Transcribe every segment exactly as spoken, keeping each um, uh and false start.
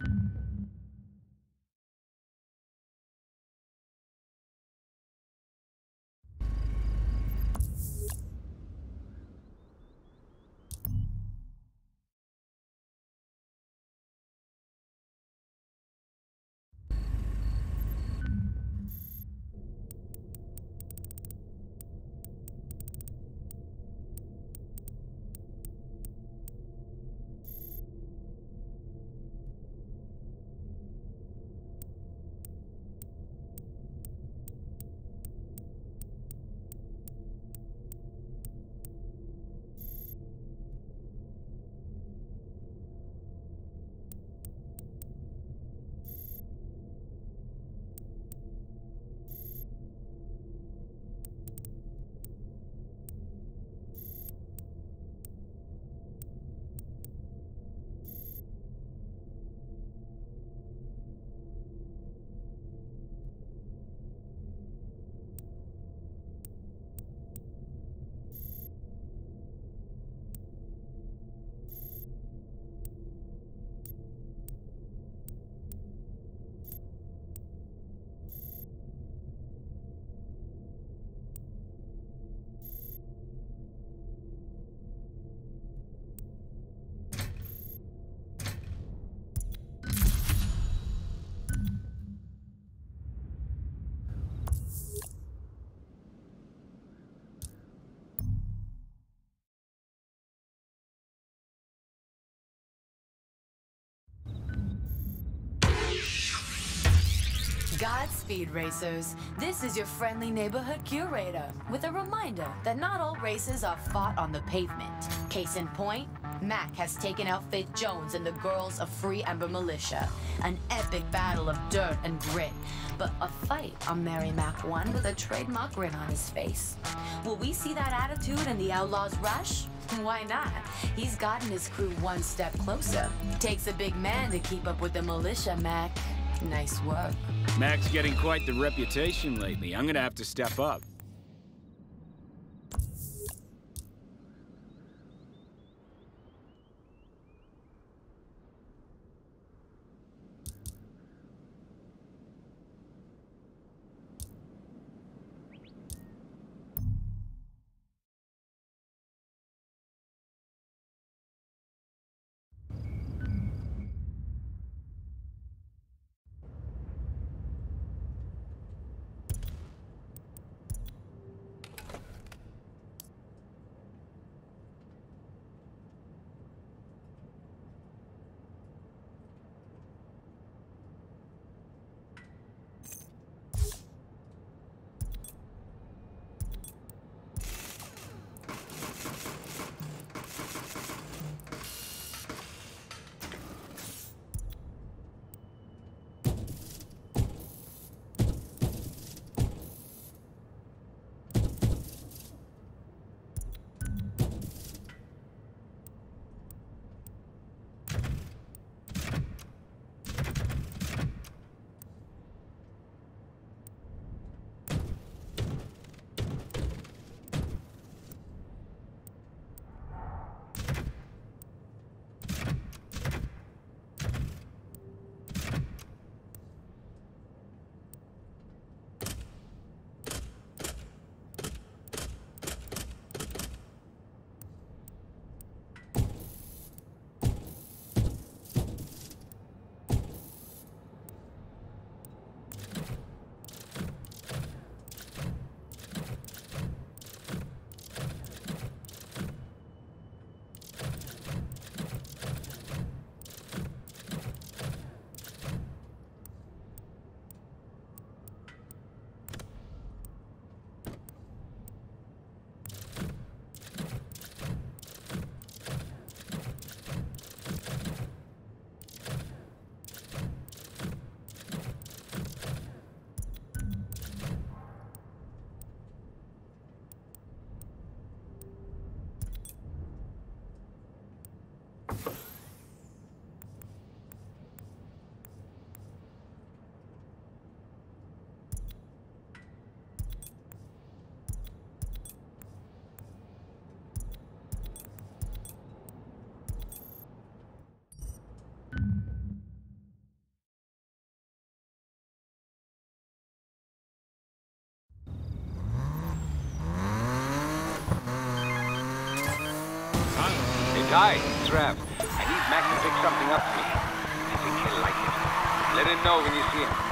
Godspeed, racers. This is your friendly neighborhood curator with a reminder that not all races are fought on the pavement. Case in point, Mac has taken out Faith Jones and the girls of Free Ember Militia. An epic battle of dirt and grit, but a fight on Mary Mac won with a trademark grin on his face. Will we see that attitude in the Outlaws Rush? Why not? He's gotten his crew one step closer. Takes a big man to keep up with the militia, Mac. Nice work. Mac's getting quite the reputation lately. I'm gonna have to step up. Hi, it's Rav. I need Mac to pick something up for me. I think he'll like it. Let him know when you see him.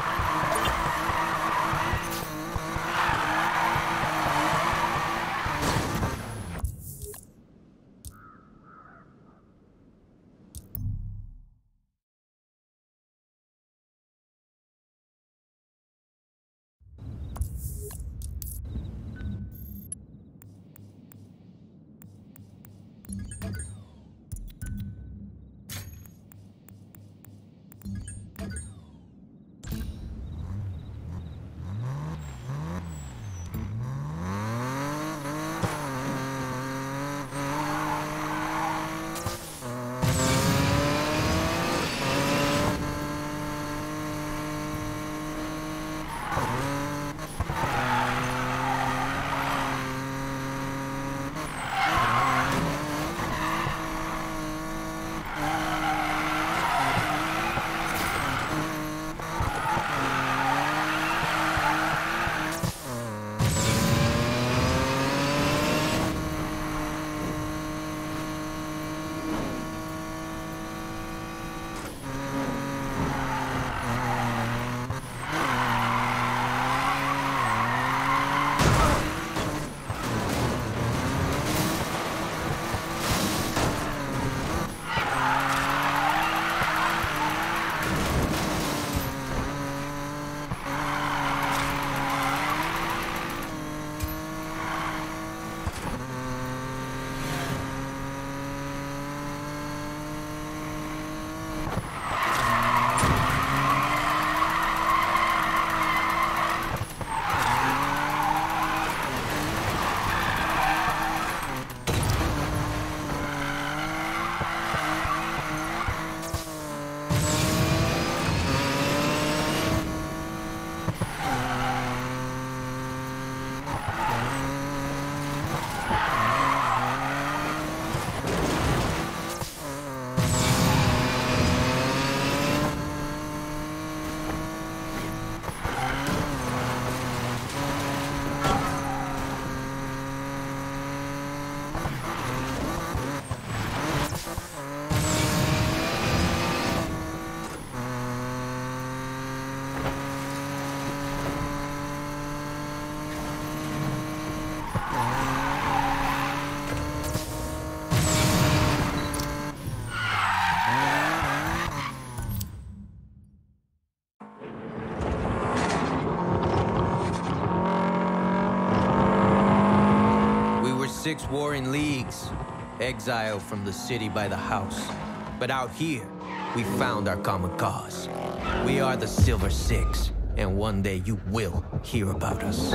Six warring leagues, exiled from the city by the house. But out here, we found our common cause. We are the Silver Six, and one day you will hear about us.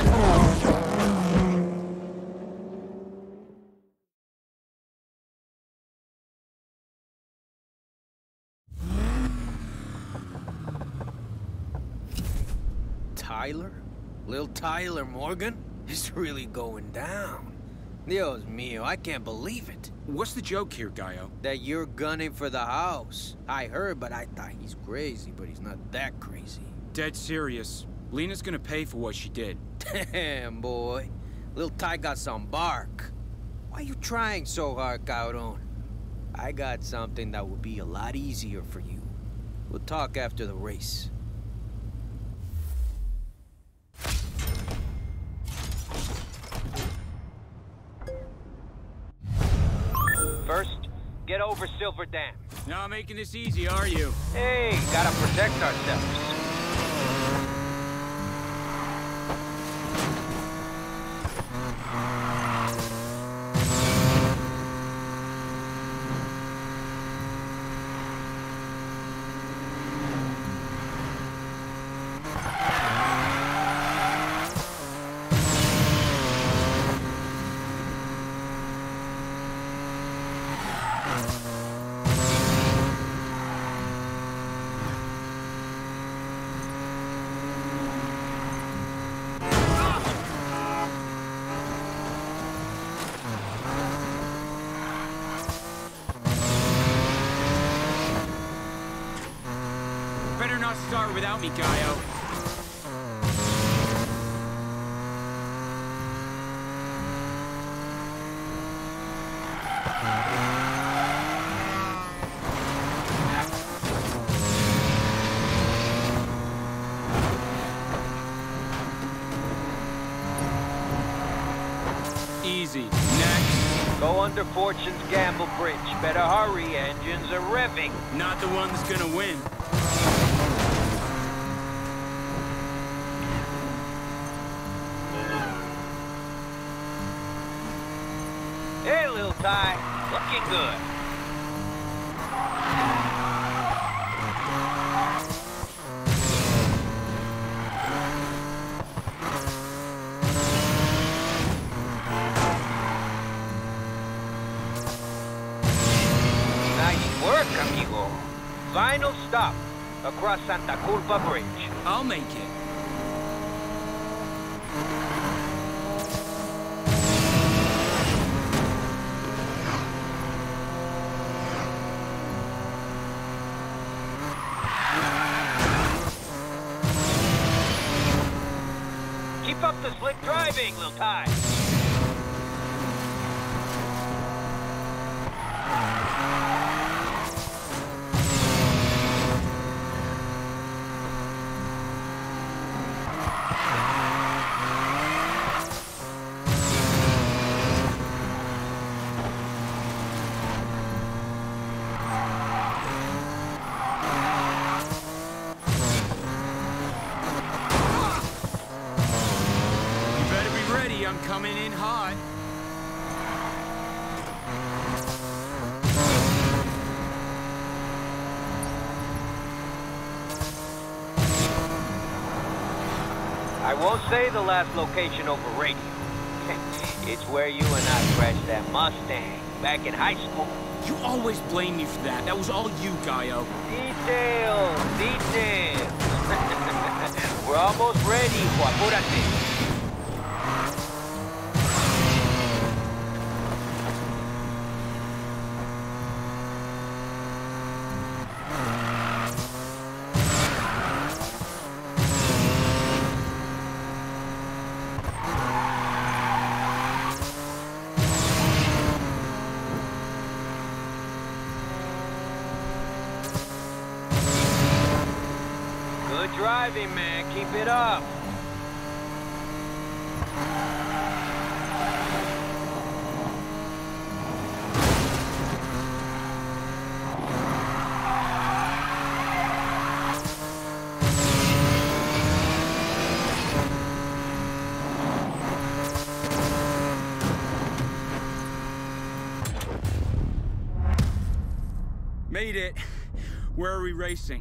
Tyler? Lil Tyler Morgan? It's really going down. Dios mío, I can't believe it. What's the joke here, Gaio? That you're gunning for the house. I heard, but I thought he's crazy, but he's not that crazy. Dead serious. Lena's gonna pay for what she did. Damn, boy. Lil Ty got some bark. Why you trying so hard, Cabrón? I got something that will be a lot easier for you. We'll talk after the race. First, get over Silver Dam. Not making this easy, are you? Hey, gotta protect ourselves. Better not start without me, Gaio. Go under Fortune's Gamble Bridge. Better hurry, engines are revving. Not the one that's gonna win. Hey, Lil Ty. Looking good. Nice work, amigo. Final stop. Across Santa Culpa Bridge. I'll make it. Keep up the slick driving, Lil Ty. I'm coming in hot. I won't say the last location over radio. It's where you and I crashed that Mustang back in high school. You always blame me for that. That was all you, Gaio. Details, details. We're almost ready, Apúrate. Good driving, man. Keep it up. Made it. Where are we racing?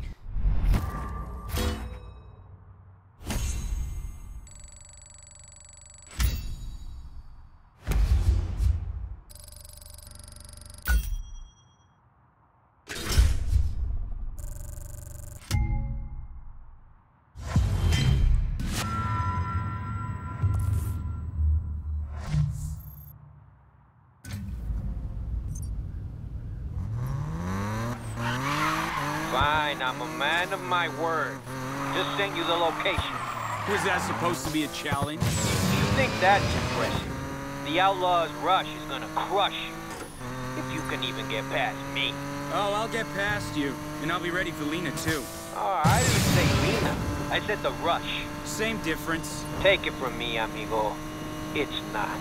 Fine, I'm a man of my word. Just sent you the location. Was that supposed to be a challenge? You think that's impressive? The Outlaw's rush is gonna crush you. If you can even get past me. Oh, I'll get past you. And I'll be ready for Lena, too. Oh, I didn't say Lena. I said the rush. Same difference. Take it from me, amigo. It's not.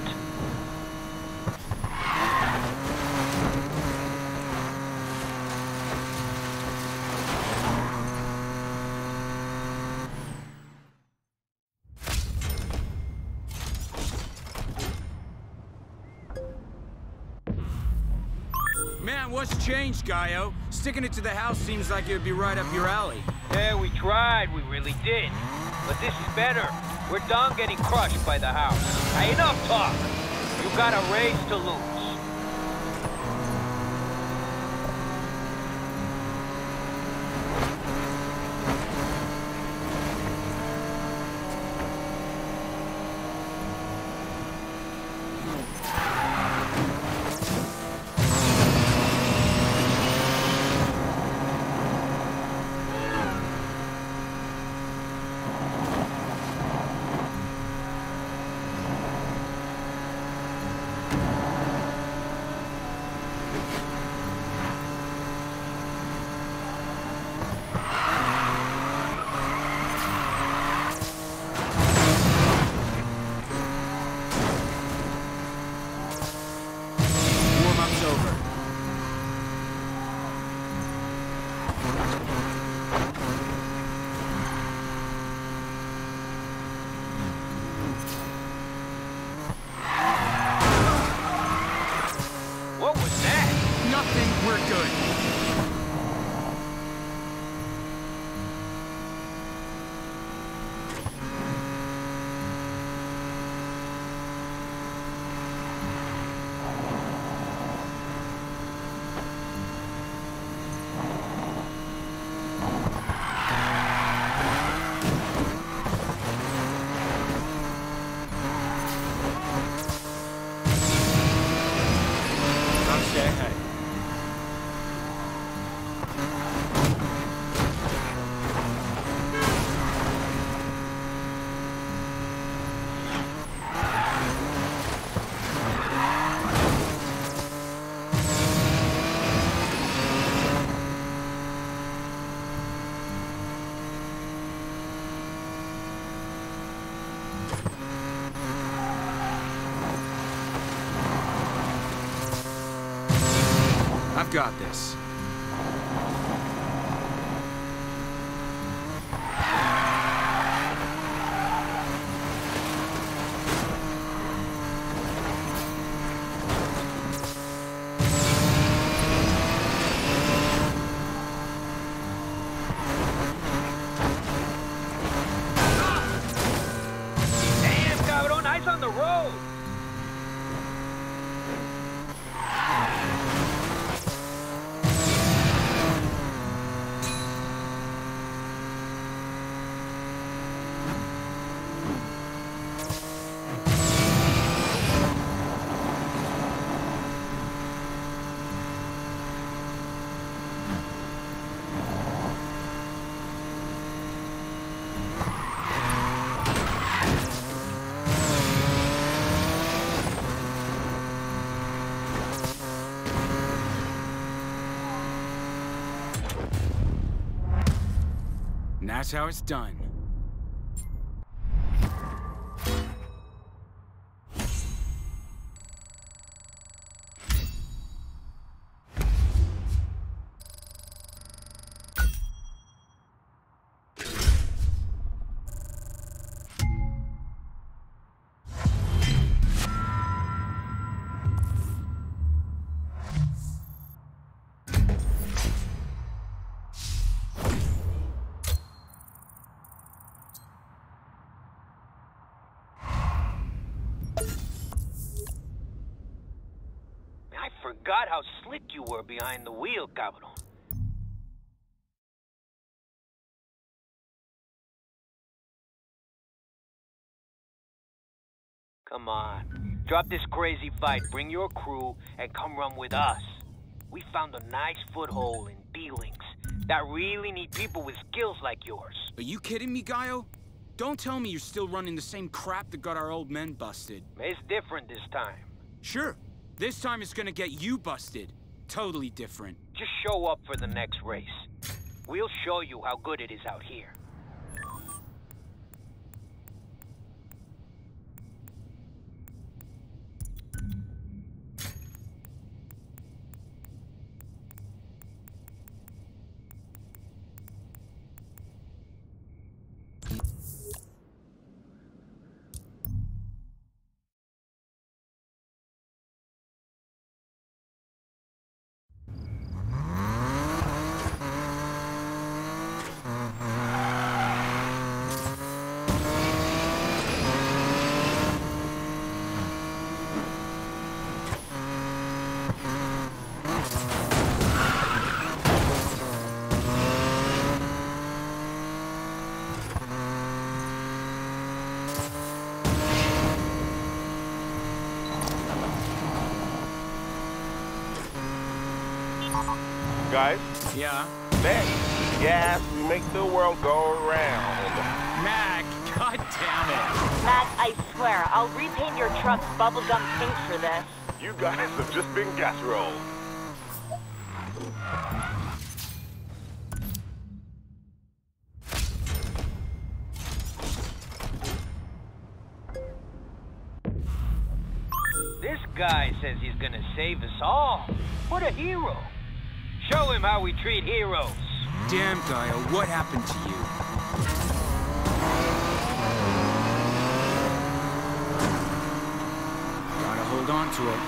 Man, what's changed, Gaio? Sticking it to the house seems like it would be right up your alley. Yeah, we tried, we really did. But this is better. We're done getting crushed by the house. Now, enough talk. You got a race to lose. got this. On the road. And that's how it's done. I forgot how slick you were behind the wheel, Cabron. Come on. Drop this crazy fight, bring your crew, and come run with us. We found a nice foothold in D-Links that really need people with skills like yours. Are you kidding me, Gaio? Don't tell me you're still running the same crap that got our old men busted. It's different this time. Sure. This time it's gonna get you busted. Totally different. Just show up for the next race. We'll show you how good it is out here. Guys? Yeah? Mac, gas, we make the world go round. Mac, god damn it. Mac, I swear, I'll repaint your truck's bubblegum pink for this. You guys have just been gas rolled. This guy says he's gonna save us all. What a hero. Show him how we treat heroes. Damn, Gaio, what happened to you? Gotta hold on to it.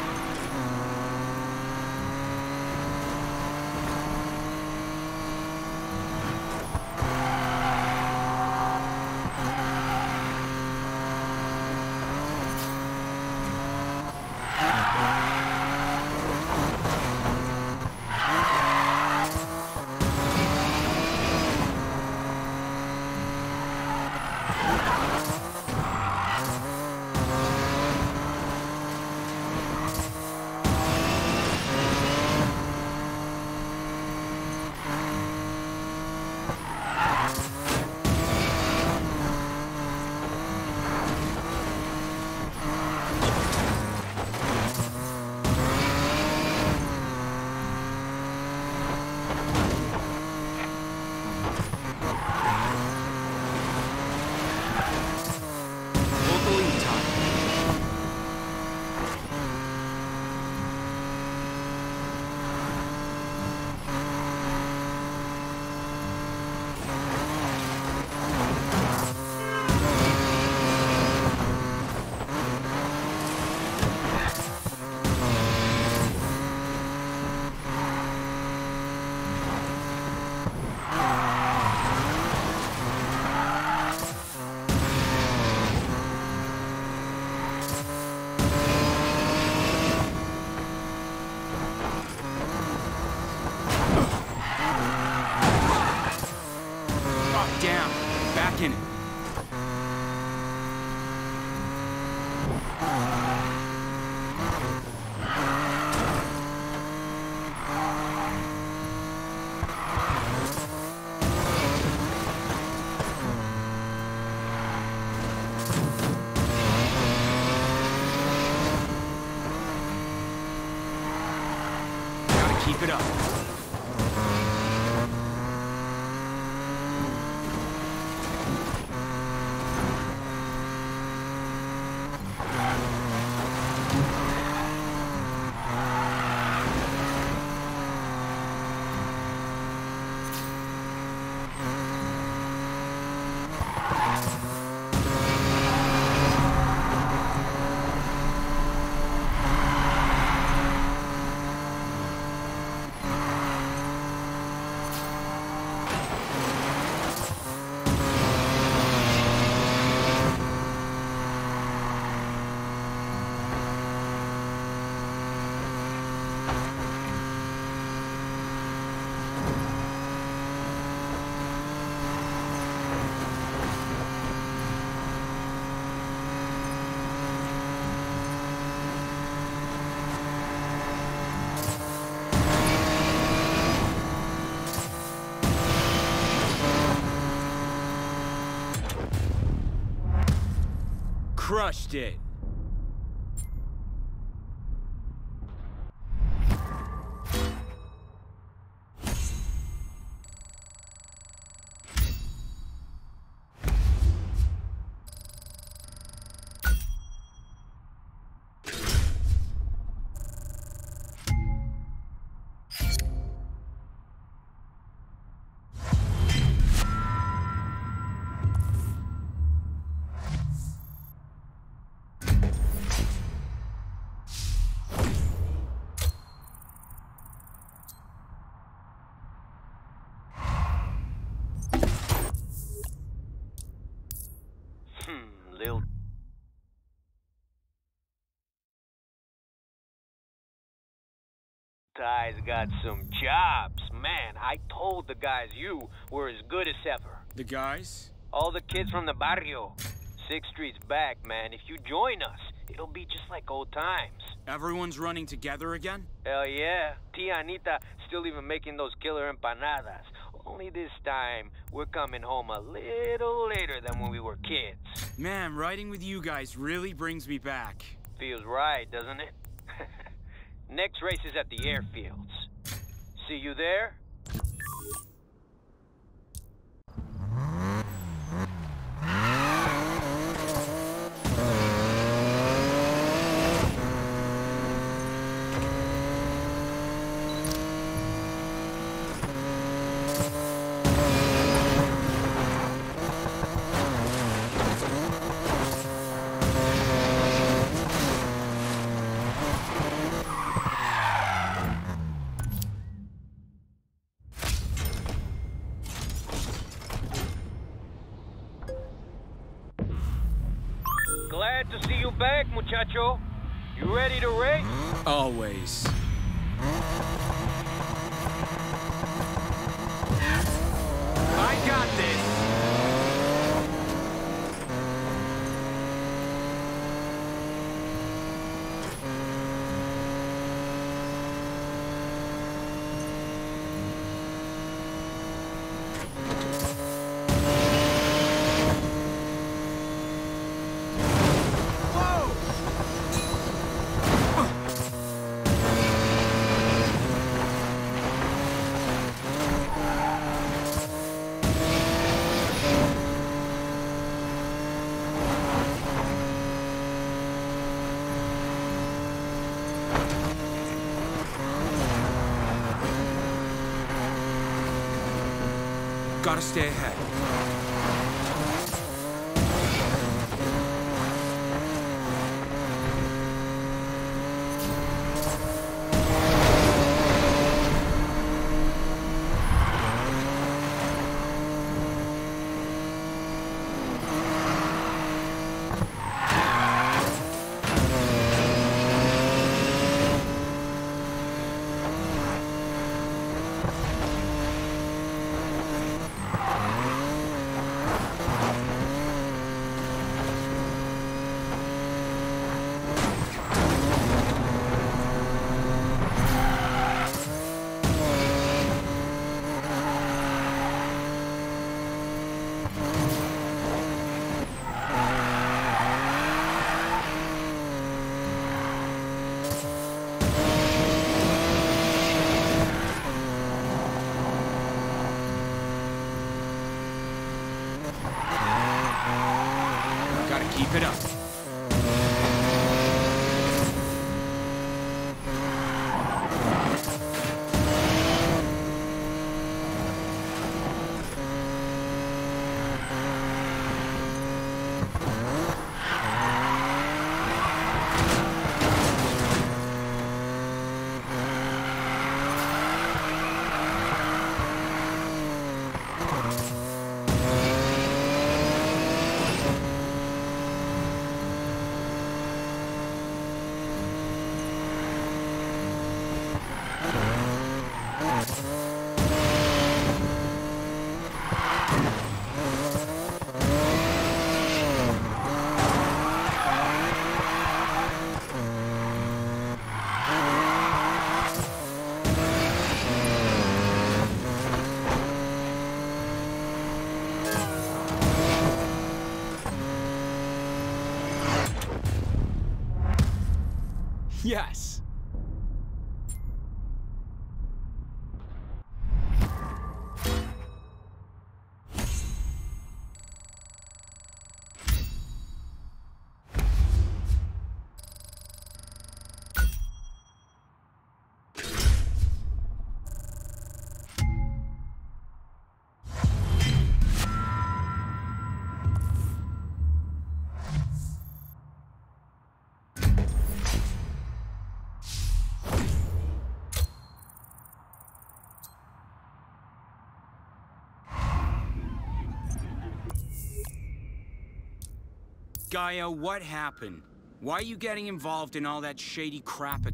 down. Back in it. Gotta keep it up. Crushed it. Lil Ty's got some chops. Man, I told the guys you were as good as ever. The guys? All the kids from the barrio. Sixth Street's back, man. If you join us, it'll be just like old times. Everyone's running together again? Hell yeah. Tia Anita still even making those killer empanadas. Only this time, we're coming home a little later than when we were kids. Man, riding with you guys really brings me back. Feels right, doesn't it? Next race is at the airfields. See you there? Glad to see you back, muchacho. You ready to race? Always. I got this! Gotta stay ahead. Keep it up. Yes! Gaio, what happened? Why are you getting involved in all that shady crap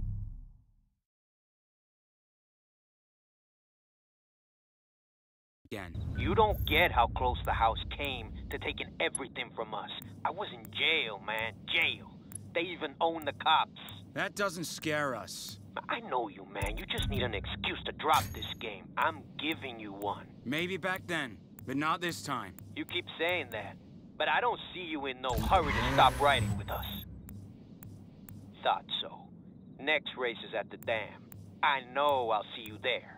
again? You don't get how close the house came to taking everything from us. I was in jail, man. Jail. They even own the cops. That doesn't scare us. I know you, man. You just need an excuse to drop this game. I'm giving you one. Maybe back then, but not this time. You keep saying that, but I don't see you in no hurry to stop riding with us. Thought so. Next race is at the dam. I know I'll see you there.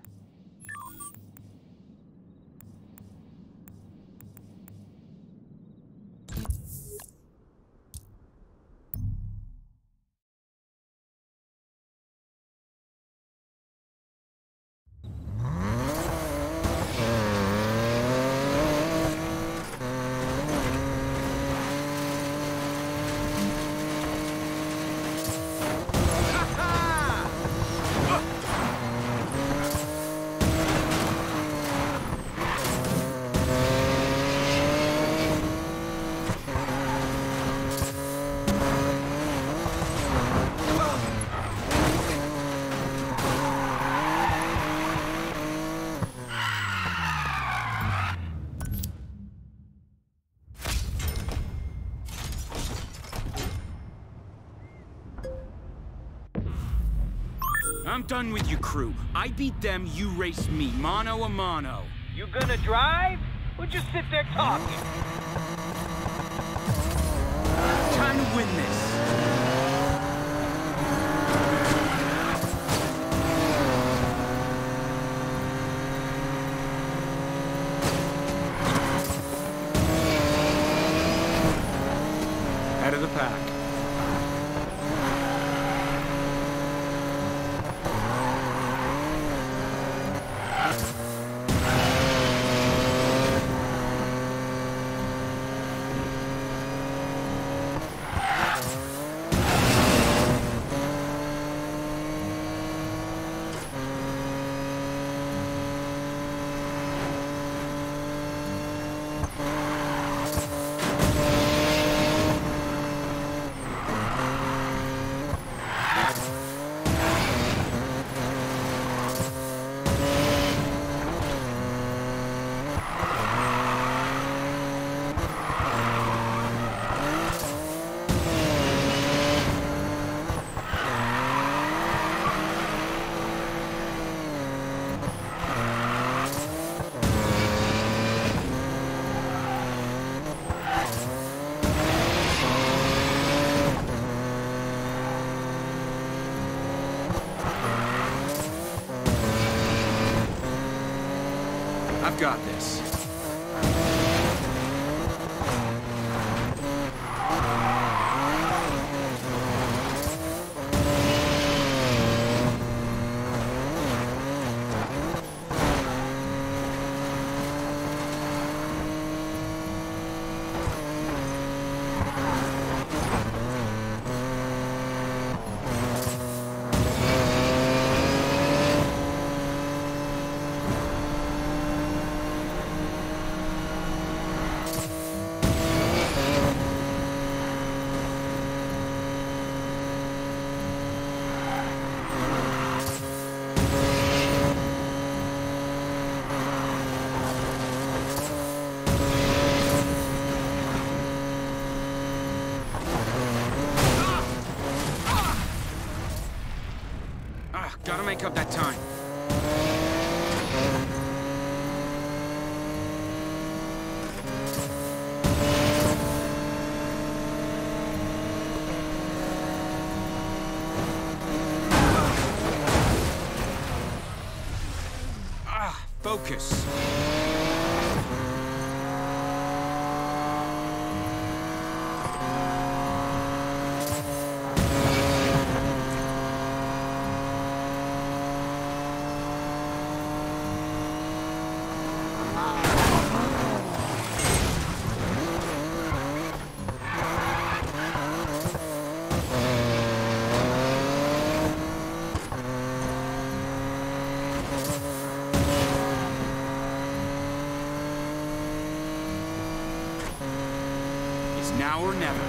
I'm done with you, crew. I beat them, you race me, mano a mano. You gonna drive? Or just sit there talking? Time to win this. Head of the pack. I've got this. make up that time. Ah, focus. Now or never.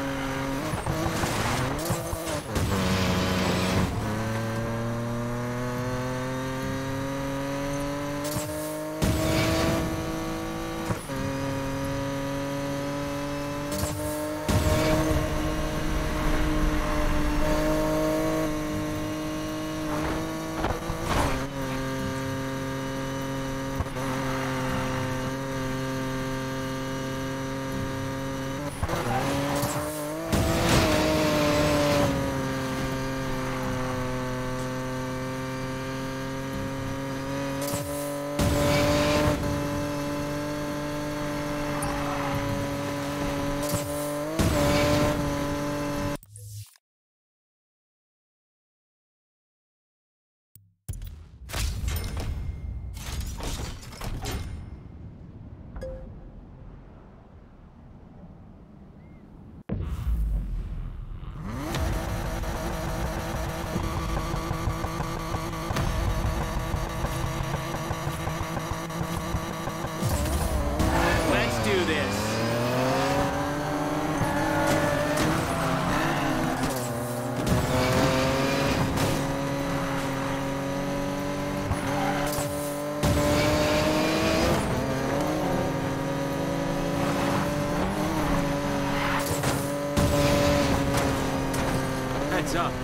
Heads up.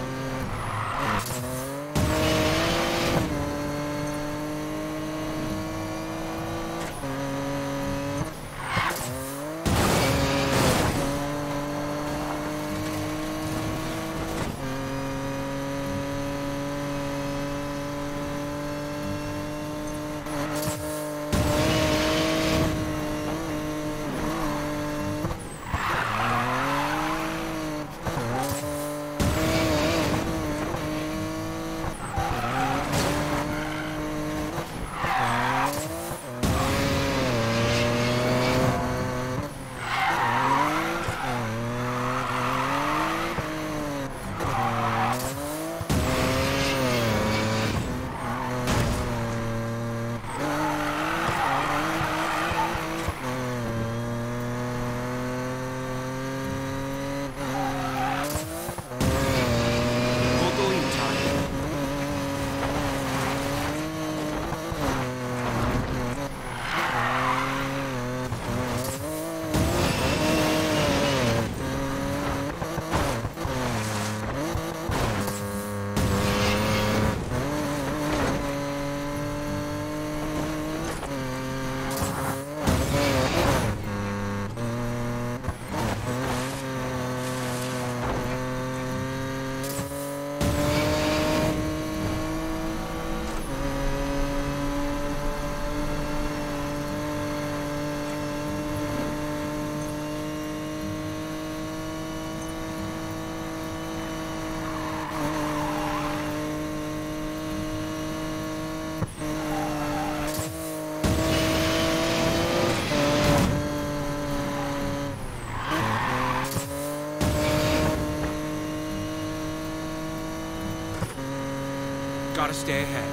Gotta stay ahead.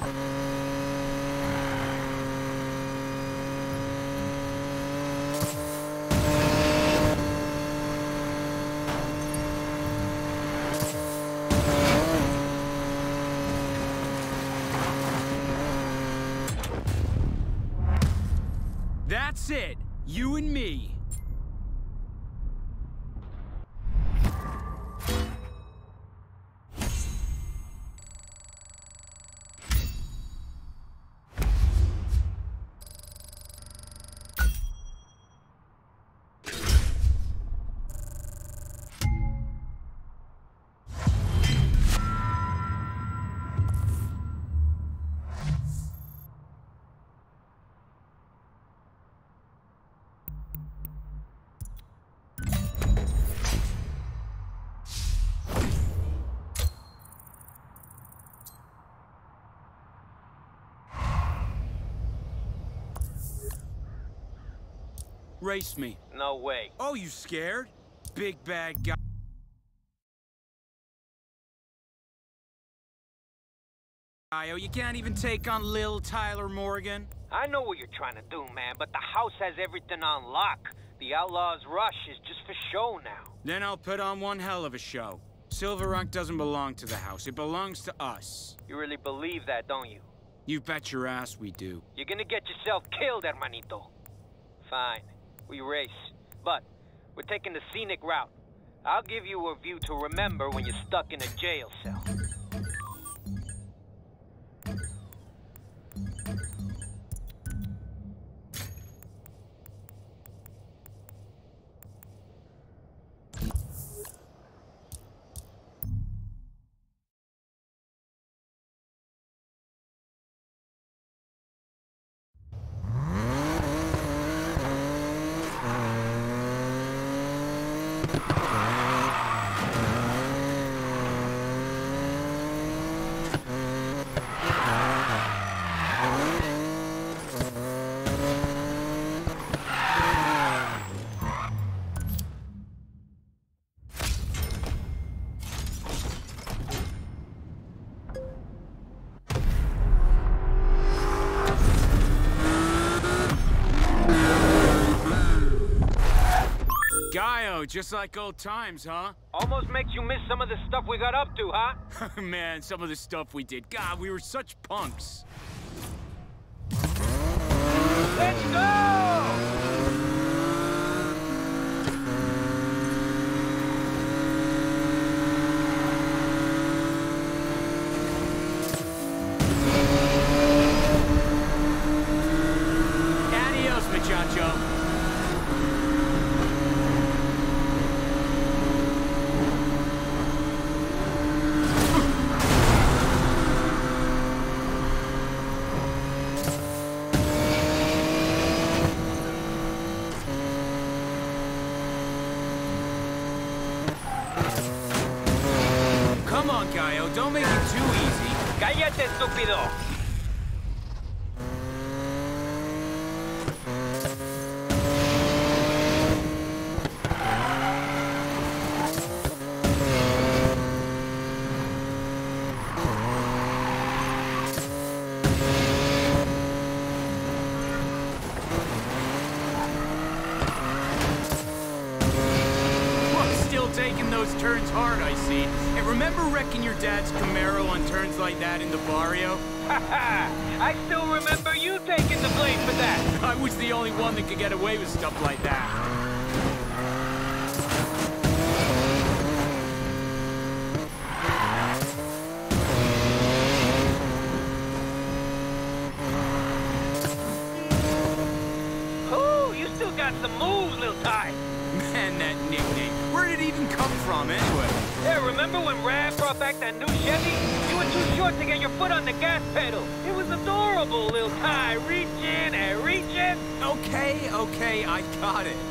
That's it. You and me. Race me. No way. Oh, you scared? Big bad guy. Oh, you can't even take on Lil Tyler Morgan? I know what you're trying to do, man, but the house has everything on lock. The Outlaws' Rush is just for show now. Then I'll put on one hell of a show. Silver Rock doesn't belong to the house. It belongs to us. You really believe that, don't you? You bet your ass we do. You're gonna get yourself killed, hermanito. Fine. We race. But we're taking the scenic route. I'll give you a view to remember when you're stuck in a jail cell. Gaio, just like old times, huh? Almost makes you miss some of the stuff we got up to, huh? Man, some of the stuff we did. God, we were such punks. Let's go! Adios, muchacho. Come on, Gaio, don't make it too easy. Cállate, estúpido! Taking those turns hard, I see. And remember wrecking your dad's Camaro on turns like that in the barrio? Haha! I still remember you taking the blame for that! I was the only one that could get away with stuff like that. Oh, you still got some moves, Lil Ty. Man, that nickname. Where did it even come from, anyway? Yeah, remember when Rav brought back that new Chevy? You were too short to get your foot on the gas pedal. It was adorable, Lil Ty. Reach in and reach in. Okay, okay, I got it.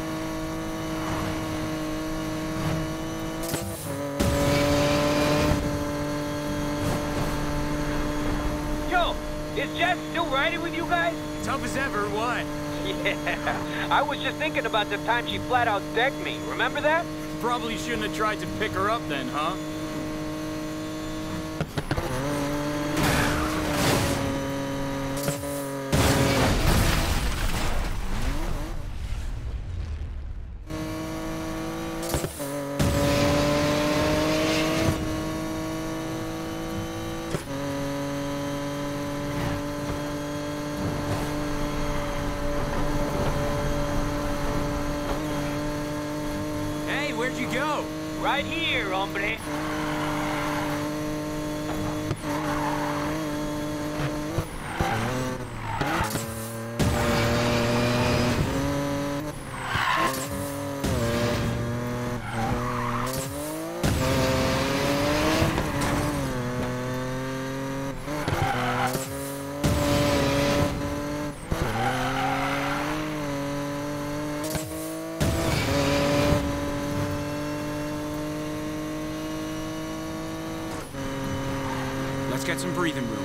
Yo, is Jess still riding with you guys? Tough as ever, what? Yeah, I was just thinking about the time she flat out decked me. Remember that? Probably shouldn't have tried to pick her up then, huh? you go? Right here, hombre. Let's get some breathing room.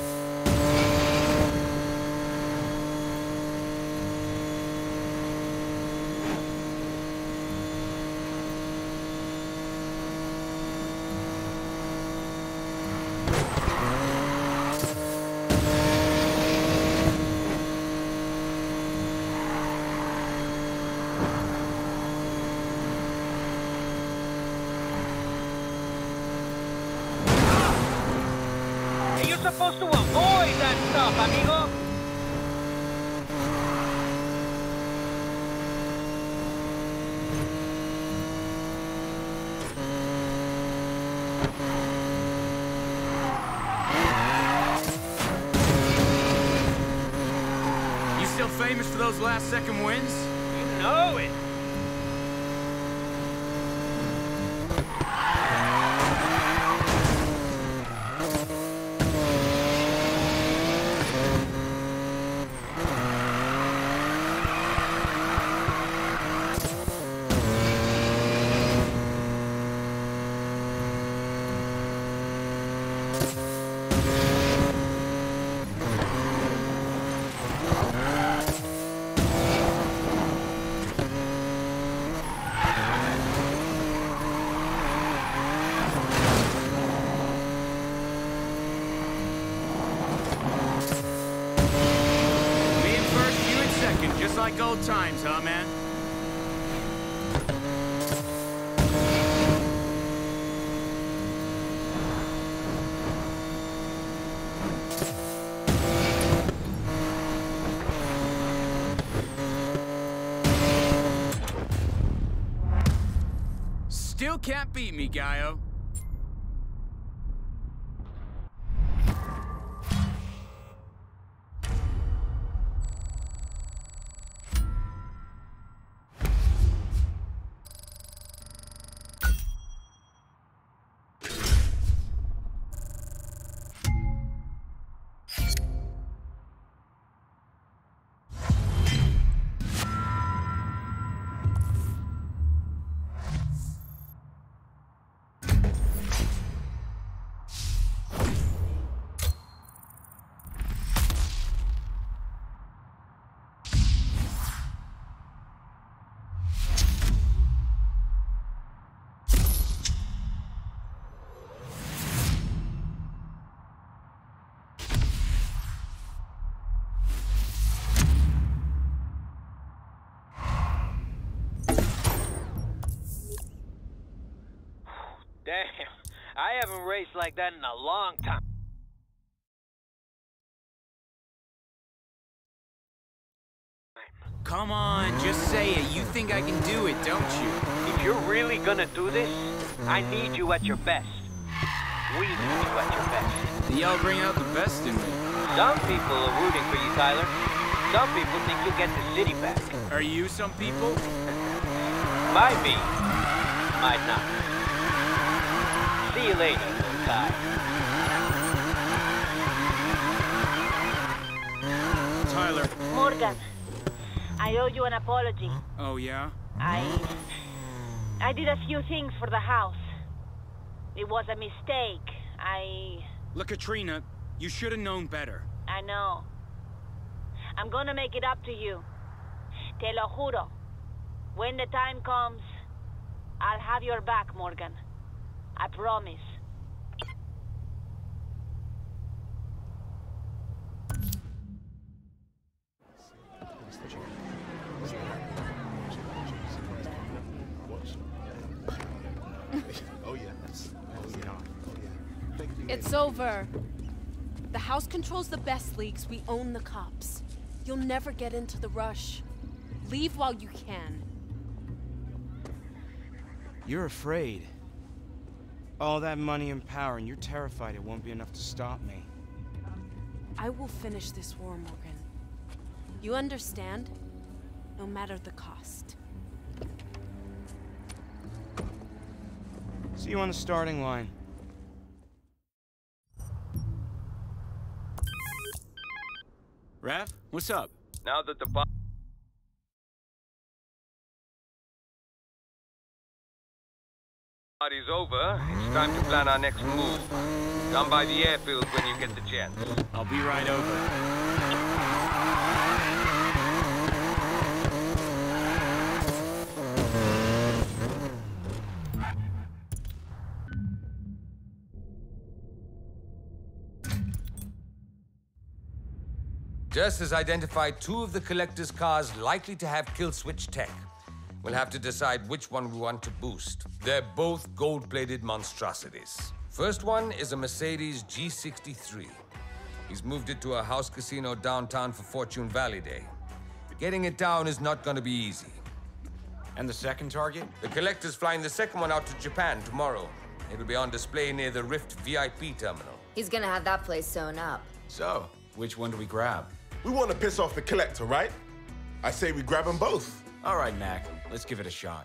You're supposed to avoid that stuff, amigo. You still famous for those last second wins? You know it. Just like old times, huh, man? Still can't beat me, Gaio. Damn, I haven't raced like that in a long time. Come on, just say it. You think I can do it, don't you? If you're really gonna do this, I need you at your best. We need you at your best. Y'all bring out the best in me. Some people are rooting for you, Tyler. Some people think you'll get the city back. Are you some people? Might be. Might not. See you later, Ty. Tyler. Morgan, I owe you an apology. Oh, yeah? I... I did a few things for the house. It was a mistake. I... Look, Katrina, you should have known better. I know. I'm gonna make it up to you. Te lo juro. When the time comes, I'll have your back, Morgan. I promise. It's over. The house controls the best leagues. We own the cops. You'll never get into the rush. Leave while you can. You're afraid. All that money and power, and you're terrified it won't be enough to stop me. I will finish this war, Morgan. You understand? No matter the cost. See you on the starting line. Rav, what's up? Now that the party's over, it's time to plan our next move. Come by the airfield when you get the chance. I'll be right over. Jess has identified two of the Collector's cars likely to have kill switch tech. We'll have to decide which one we want to boost. They're both gold-plated monstrosities. First one is a Mercedes G sixty-three. He's moved it to a house casino downtown for Fortune Valley Day. Getting it down is not going to be easy. And the second target? The Collector's flying the second one out to Japan tomorrow. It'll be on display near the Rift V I P terminal. He's gonna have that place sewn up. So, which one do we grab? We want to piss off the Collector, right? I say we grab them both. All right, Mac. Let's give it a shot.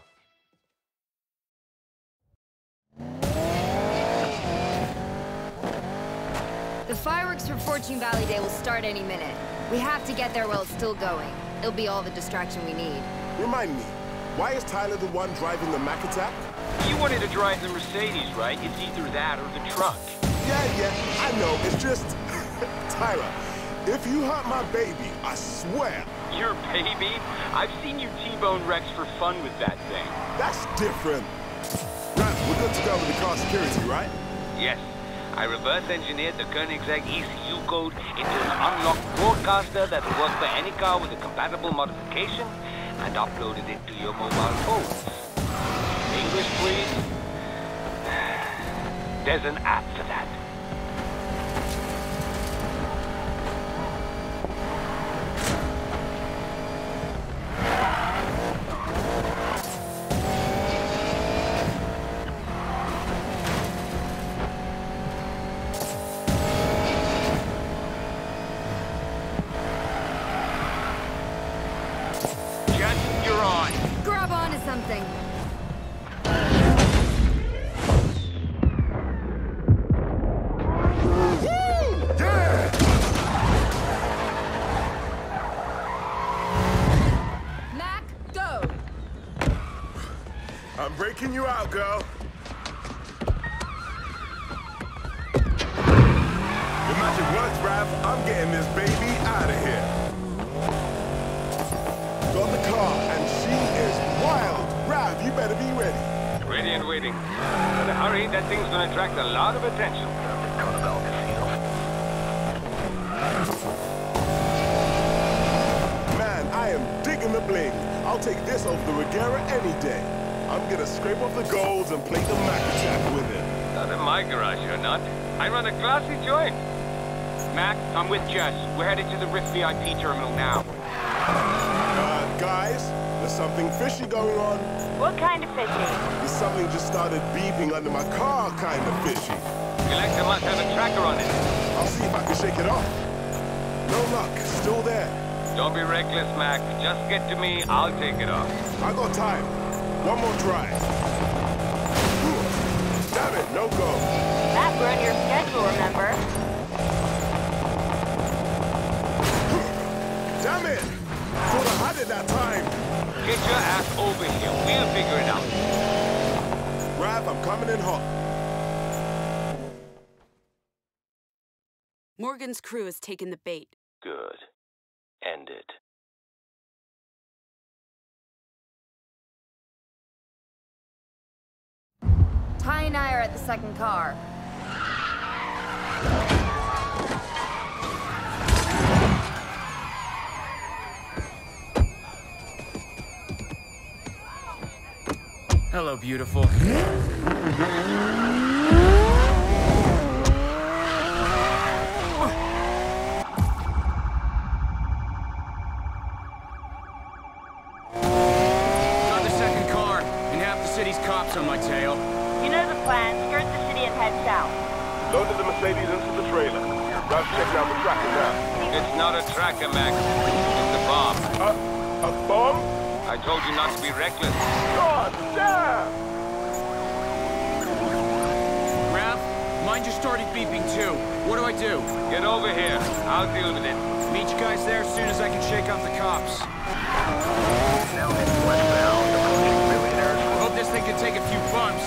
The fireworks for Fortune Valley Day will start any minute. We have to get there while it's still going. It'll be all the distraction we need. Remind me, why is Tyler the one driving the Mac attack? You wanted to drive the Mercedes, right? It's either that or the truck. Yeah, yeah, I know. It's just... Tyler, if you hurt my baby, I swear. Your baby? I've seen you T-bone Rex for fun with that thing. That's different. Right, we're good to go with the car security, right? Yes. I reverse engineered the Koenigsegg E C U code into an unlocked broadcaster that will work for any car with a compatible modification and uploaded it to your mobile phones. English, please? There's an app for that. Something. Mac, go! I'm breaking you out, girl. The magic works, Rav. I'm getting this baby out of here. Got the car, and she is wild. Rav, you better be ready. Ready and waiting. But hurry, that thing's gonna attract a lot of attention. Man, I am digging the bling. I'll take this over the Regera any day. I'm gonna scrape off the golds and play the Mac attack with it. Not in my garage, you're not. I run a classy joint. Mac, I'm with Jess. We're headed to the Rift V I P terminal now. Uh, guys, there's something fishy going on. What kind of fishy? There's something just started beeping under my car, kind of fishy. Collector must have a tracker on it. I'll see if I can shake it off. No luck, still there. Don't be reckless, Mac. Just get to me, I'll take it off. I got time. One more try. Damn it, no go. That burned your schedule, remember? Damn it! Thought I had it that time. Get your ass over here. We'll figure it out. Rav, I'm coming in hot. Morgan's crew has taken the bait. Good. End it. Ty and I are at the second car. Hello, beautiful. Got the second car, and half the city's cops on my check out the tracker now. It's not a tracker, Mac. It's a bomb. Uh, a bomb? I told you not to be reckless. God damn! Raph, mine just started beeping too. What do I do? Get over here. I'll deal with it. Meet you guys there as soon as I can shake off the cops. Now heading westbound, approaching Millionaire's Road. Hope this thing can take a few bumps.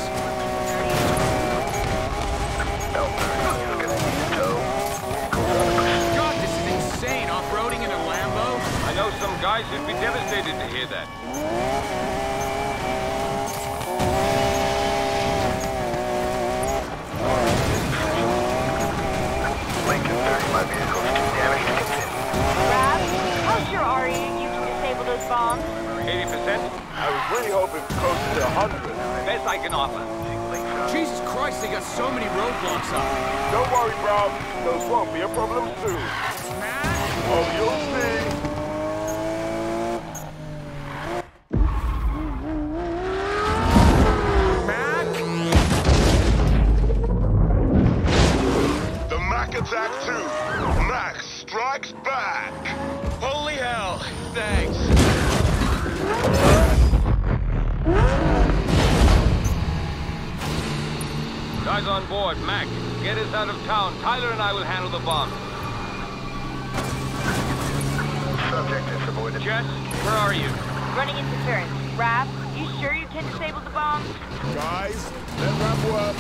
God, this is insane. Off-roading in a Lambo? I know some guys who'd be devastated to hear that. Lincoln thirty-five vehicles, too damaged to continue. Rav, how sure are you you can disable those bombs? eighty percent? I was really hoping closer to one hundred. Best I can offer. Jesus Christ, they got so many roadblocks up. Don't worry, bro. Those won't be a problem soon. Mac? Oh, you'll see. Mac? The Mac Attack two. Mac strikes back. Holy hell. Thanks. Guys on board. Mac, get us out of town. Tyler and I will handle the bomb. Subject is avoided. Jess, where are you? Running interference. Rav, you sure you can disable the bombs? Guys, let that work.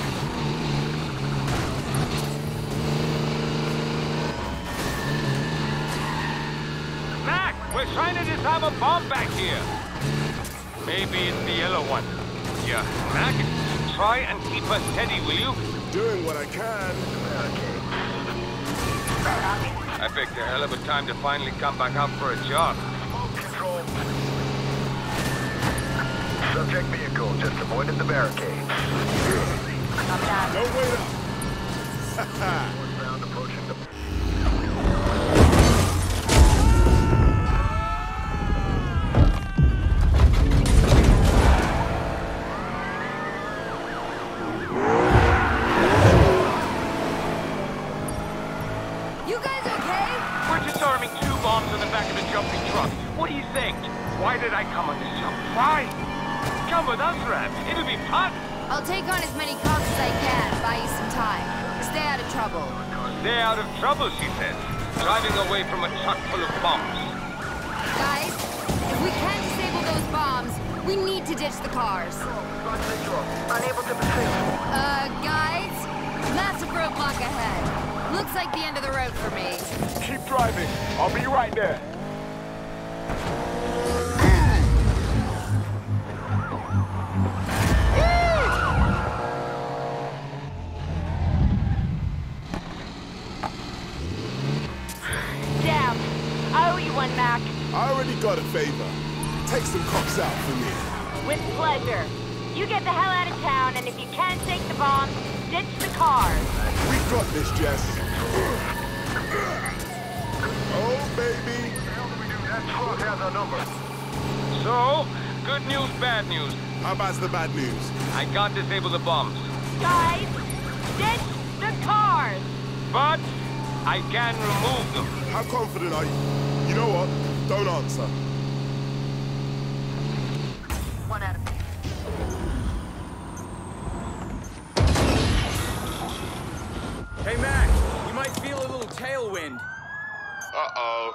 Mac, we're trying to disarm a bomb back here. Maybe it's the yellow one. Yeah, Mac, try and keep us steady, will you? Doing what I can. I picked a hell of a time to finally come back out for a jog. Smoke control. Subject vehicle just avoided the barricades. Not bad. Don't wait up. Northbound approaching the... You guys okay? We're disarming two bombs on the back of a jumping truck. What do you think? Why did I come on this jump? Why? Come with us, Rav. It'll be fun. I'll take on as many cops as I can, buy you some time. Stay out of trouble. Stay out of trouble, she says. Driving away from a truck full of bombs. Guys, if we can't disable those bombs, we need to ditch the cars. Unable to pursue. Uh, guys? Massive roadblock ahead. Looks like the end of the road for me. Keep driving. I'll be right there. Damn. I owe you one, Mac. I already got a favor. Take some cops out for me. With pleasure. You get the hell out of town, and if you can't take the bombs, ditch the cars. We got this, Jess. Oh, baby. That truck has our number. So, good news, bad news. How bad's the bad news? I can't disable the bombs. Guys, ditch the cars. But I can remove them. How confident are you? You know what? Don't answer. One out of three. Hey, Mac, you might feel a little tailwind. Uh-oh.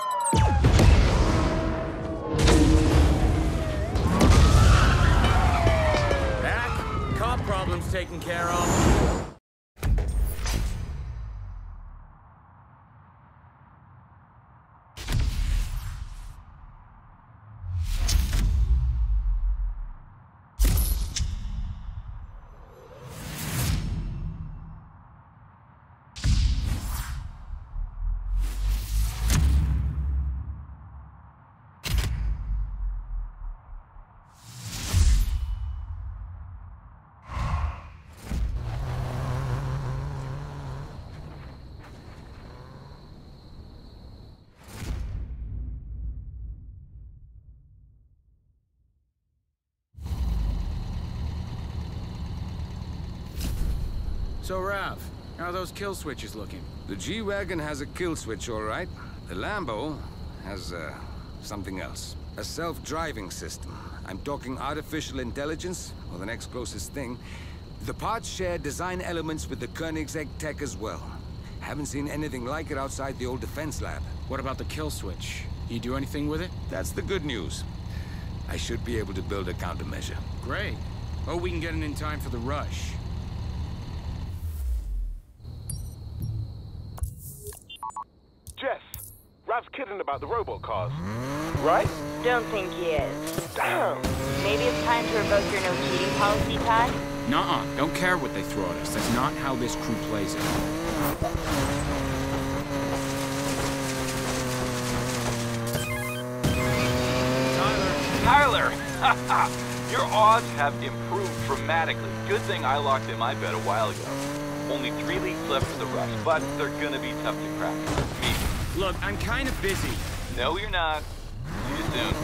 Mac, cop problem's taken care of. So, Rav, How are those kill switches looking? The G-Wagon has a kill switch, all right. The Lambo has, uh, something else. A self-driving system. I'm talking artificial intelligence, or the next closest thing. The parts share design elements with the Koenigsegg tech as well. Haven't seen anything like it outside the old defense lab. What about the kill switch? You do anything with it? That's the good news. I should be able to build a countermeasure. Great. Oh, we can get it in time for the rush. Jess, Rav's kidding about the robot cars, right? Don't think he is. Damn! Maybe it's time to revoke your no cheating policy, Ty? Nuh-uh. Don't care what they throw at us. That's not how this crew plays it. Tyler! Tyler! Your odds have improved dramatically. Good thing I locked in my bet a while ago. Only three leagues left for the rush, but they're gonna be tough to crack. Me. Look, I'm kind of busy. No, you're not. See you soon.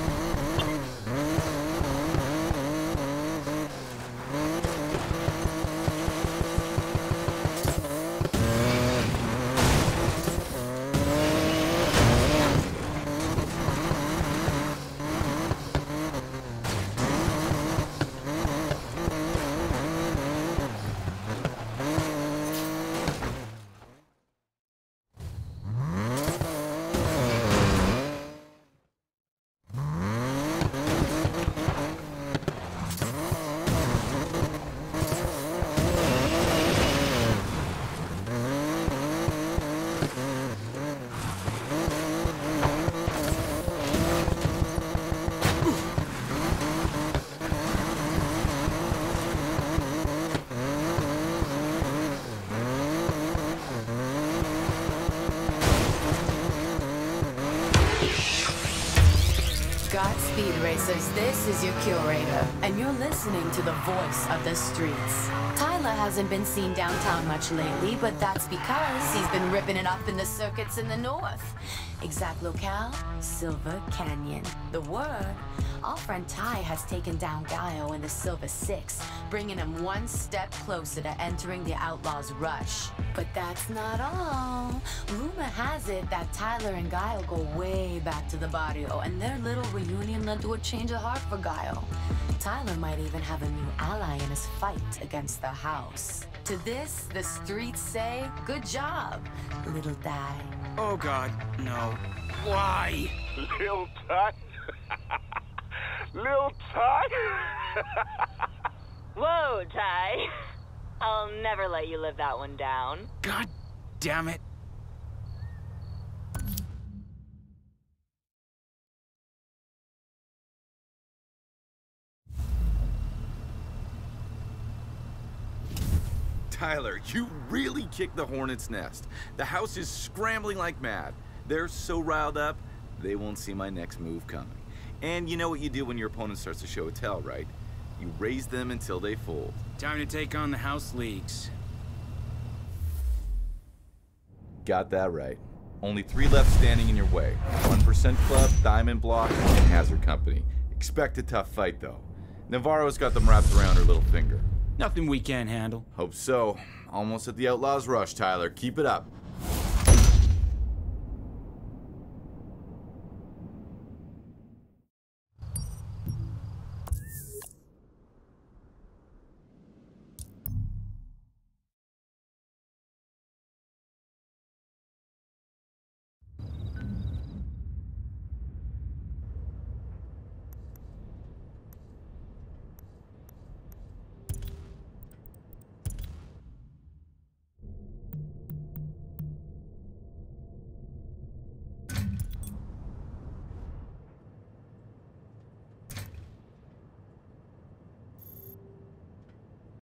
Godspeed, racers. This is your curator, and you're listening to the voice of the streets. Tyler hasn't been seen downtown much lately, but that's because he's been ripping it up in the circuits in the north. Exact locale, Silver Canyon. The word, our friend Ty has taken down Gaio in the Silver Six, bringing him one step closer to entering the Outlaws' rush. But that's not all. Rumor has it that Tyler and Gaio go way back to the barrio, and their little reunion led to a change of heart for Gaio. Tyler might even have a new ally in his fight against the house. To this, the streets say, good job, little Ty. Oh, God, no. Why? Lil Ty? Lil Ty? Whoa, Ty. I'll never let you live that one down. God damn it. Tyler, you really kicked the hornet's nest. The house is scrambling like mad. They're so riled up, they won't see my next move coming. And you know what you do when your opponent starts to show a tell, right? You raise them until they fold. Time to take on the house leagues. Got that right. Only three left standing in your way. one percent Club, Diamond Block, and Hazard Company. Expect a tough fight, though. Navarro's got them wrapped around her little finger. Nothing we can't handle. Hope so. Almost at the Outlaws' rush, Tyler. Keep it up.